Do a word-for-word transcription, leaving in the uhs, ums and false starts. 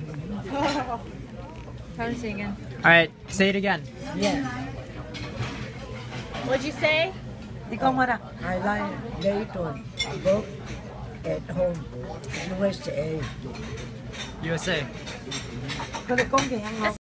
Try to again. All right, say it again. Yeah. What'd you say? Ikaw muna. I like Dayton. Work at home. U S A. U S A. 佢哋講嘅